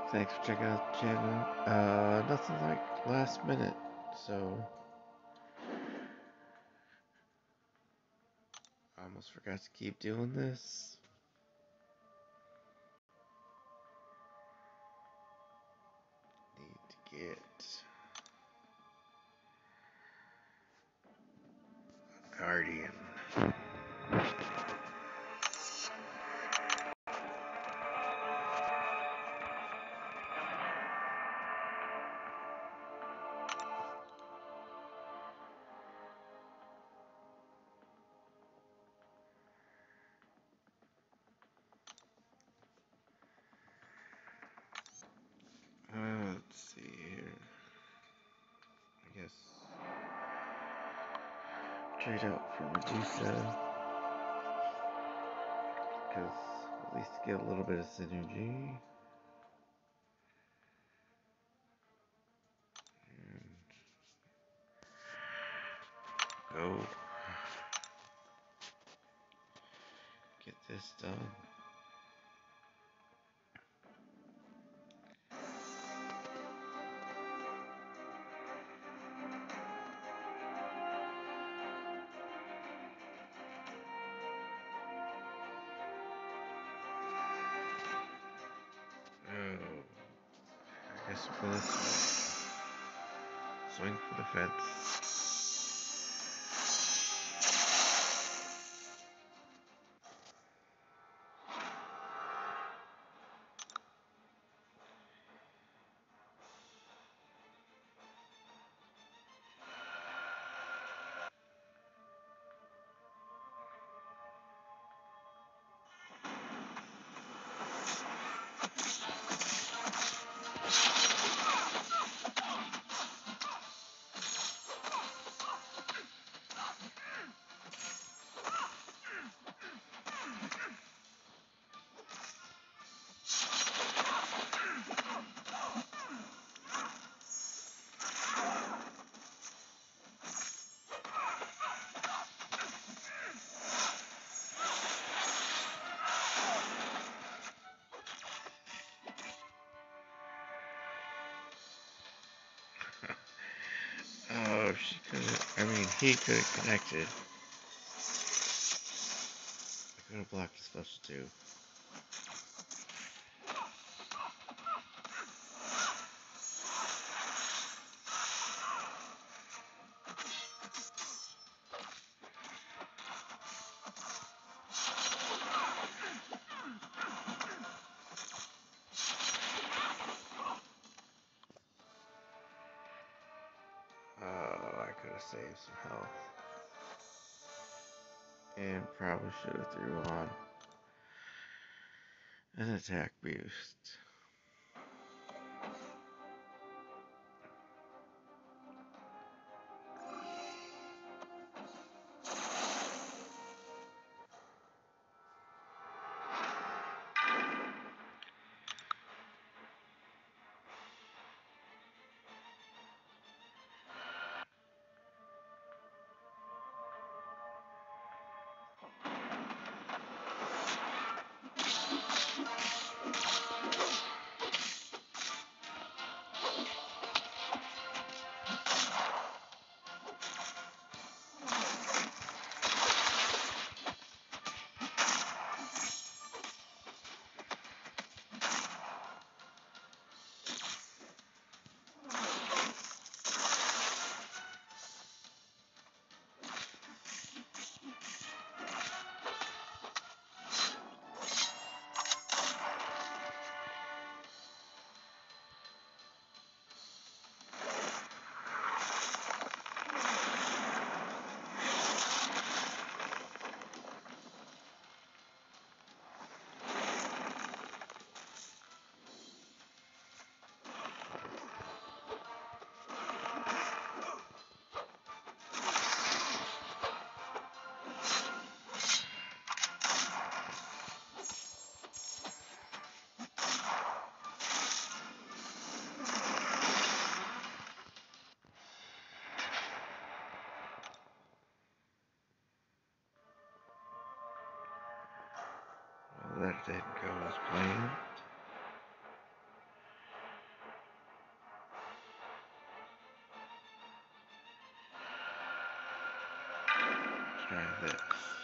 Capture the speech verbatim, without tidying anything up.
Thanks for checking out the channel. Uh, nothing like last minute, so I almost forgot to keep doing this. Need to get a guardian. Uh, let's see here. I guess trade out for Medusa, because at least get a little bit of synergy. And go get this done. Oh, I guess we'll go this way. Swing for the fence. Oh, she could have, I mean, he could have connected. I could have blocked the special too. Oh, I could have saved some health. And probably should have threw on an attack boost. Well, that didn't go as planned. try this.